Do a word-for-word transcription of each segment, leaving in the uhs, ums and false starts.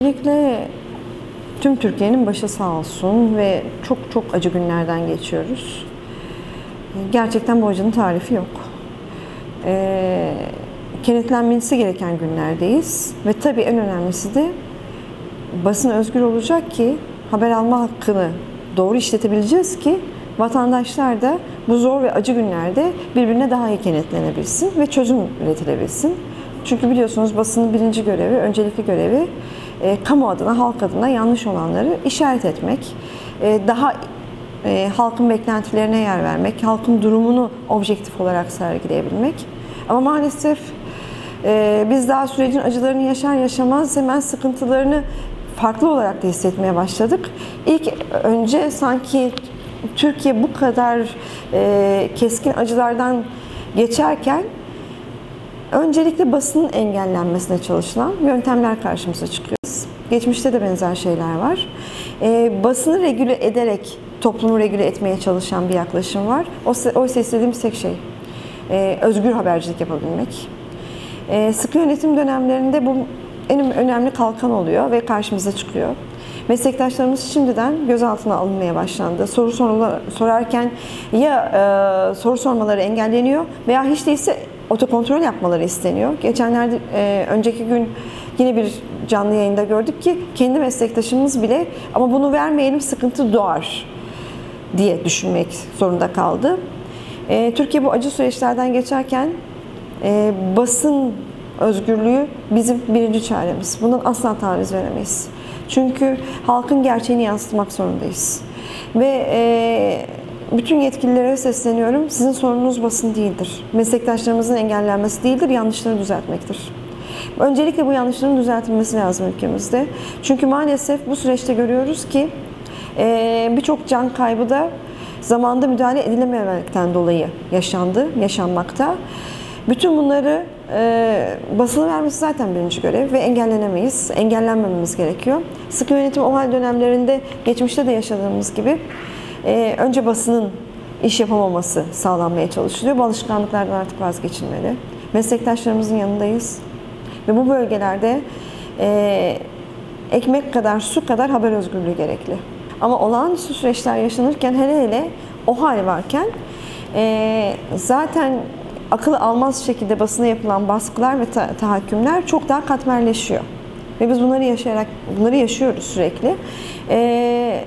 Öncelikle tüm Türkiye'nin başı sağ olsun ve çok çok acı günlerden geçiyoruz. Gerçekten bu acının tarifi yok. Ee, kenetlenmesi gereken günlerdeyiz ve tabii en önemlisi de basın özgür olacak ki haber alma hakkını doğru işletebileceğiz ki vatandaşlar da bu zor ve acı günlerde birbirine daha iyi kenetlenebilsin ve çözüm üretilebilsin. Çünkü biliyorsunuz basının birinci görevi, öncelikli görevi e, kamu adına, halk adına yanlış olanları işaret etmek, e, daha e, halkın beklentilerine yer vermek, halkın durumunu objektif olarak sergileyebilmek. Ama maalesef e, biz daha sürecin acılarını yaşar yaşamaz hemen sıkıntılarını farklı olarak da hissetmeye başladık. İlk önce sanki Türkiye bu kadar e, keskin acılardan geçerken öncelikle basının engellenmesine çalışılan yöntemler karşımıza çıkıyor. Geçmişte de benzer şeyler var. E, basını regüle ederek toplumu regüle etmeye çalışan bir yaklaşım var. Oysa istediğimiz tek şey e, özgür habercilik yapabilmek. E, sıkı yönetim dönemlerinde bu en önemli kalkan oluyor ve karşımıza çıkıyor. Meslektaşlarımız şimdiden gözaltına alınmaya başlandı. Soru sorular, sorarken ya e, soru sormaları engelleniyor veya hiç değilse otokontrol yapmaları isteniyor. Geçenlerde, e, önceki gün yine bir canlı yayında gördük ki kendi meslektaşımız bile ama bunu vermeyelim sıkıntı doğar diye düşünmek zorunda kaldı. E, Türkiye bu acı süreçlerden geçerken e, basın özgürlüğü bizim birinci çaremiz. Bundan asla taviz veremeyiz. Çünkü halkın gerçeğini yansıtmak zorundayız. Ve e, bütün yetkililere sesleniyorum. Sizin sorununuz basın değildir. Meslektaşlarımızın engellenmesi değildir, yanlışları düzeltmektir. Öncelikle bu yanlışların düzeltilmesi lazım ülkemizde. Çünkü maalesef bu süreçte görüyoruz ki e, birçok can kaybı da zamanda müdahale edilememekten dolayı yaşandı, yaşanmakta. Bütün bunları e, basına vermesi zaten birinci görev ve engellenemeyiz, engellenmememiz gerekiyor. Sıkı yönetim OHAL dönemlerinde geçmişte de yaşadığımız gibi e, önce basının iş yapamaması sağlanmaya çalışılıyor. Bu alışkanlıklardan artık vazgeçilmeli. Meslektaşlarımızın yanındayız ve bu bölgelerde e, ekmek kadar, su kadar haber özgürlüğü gerekli. Ama olağanüstü süreçler yaşanırken, hele hele OHAL varken e, zaten akıl almaz şekilde basına yapılan baskılar ve ta tahakkümler çok daha katmerleşiyor. Ve biz bunları yaşayarak, bunları yaşıyoruz sürekli. Ee,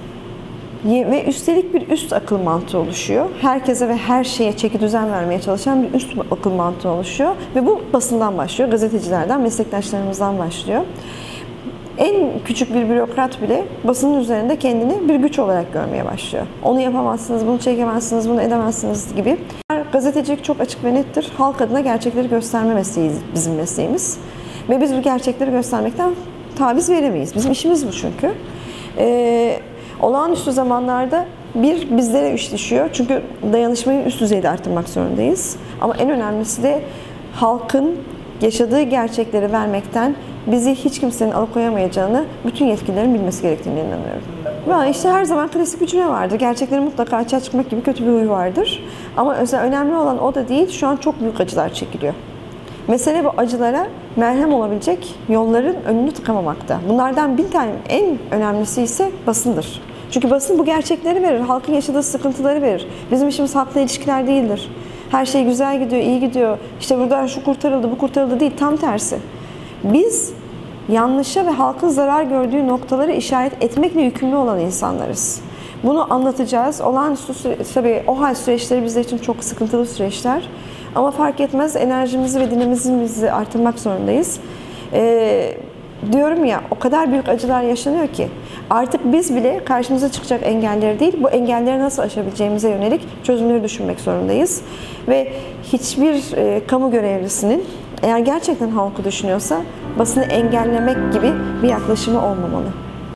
ve üstelik bir üst akıl mantığı oluşuyor. Herkese ve her şeye çeki düzen vermeye çalışan bir üst akıl mantığı oluşuyor. Ve bu basından başlıyor, gazetecilerden, meslektaşlarımızdan başlıyor. En küçük bir bürokrat bile basının üzerinde kendini bir güç olarak görmeye başlıyor. Onu yapamazsınız, bunu çekemezsiniz, bunu edemezsiniz gibi. Gazetecilik çok açık ve nettir. Halk adına gerçekleri gösterme mesleği bizim mesleğimiz. Ve biz bu gerçekleri göstermekten taviz veremeyiz. Bizim işimiz bu çünkü. Ee, olağanüstü zamanlarda bir bizlere iş düşüyor. Çünkü dayanışmayı üst düzeyde arttırmak zorundayız. Ama en önemlisi de halkın yaşadığı gerçekleri vermekten bizi hiç kimsenin alıkoyamayacağını bütün yetkililerin bilmesi gerektiğine inanıyorum. Ve işte her zaman klasik bir cümle vardır. Gerçeklerin mutlaka açığa çıkmak gibi kötü bir huy vardır. Ama önemli olan o da değil. Şu an çok büyük acılar çekiliyor. Mesele bu acılara merhem olabilecek yolların önünü tıkamamakta. Bunlardan bir tane en önemlisi ise basındır. Çünkü basın bu gerçekleri verir. Halkın yaşadığı sıkıntıları verir. Bizim işimiz halkla ilişkiler değildir. Her şey güzel gidiyor, iyi gidiyor. İşte burada şu kurtarıldı, bu kurtarıldı değil. Tam tersi. Biz yanlışa ve halkın zarar gördüğü noktaları işaret etmekle yükümlü olan insanlarız. Bunu anlatacağız. Olağanüstü süre, tabii OHAL süreçleri bizler için çok sıkıntılı süreçler. Ama fark etmez, enerjimizi ve dinamizmimizi artırmak zorundayız. Ee, diyorum ya, o kadar büyük acılar yaşanıyor ki artık biz bile karşımıza çıkacak engelleri değil, bu engelleri nasıl aşabileceğimize yönelik çözümleri düşünmek zorundayız. Ve hiçbir e, kamu görevlisinin eğer gerçekten halkı düşünüyorsa basını engellemek gibi bir yaklaşımı olmamalı.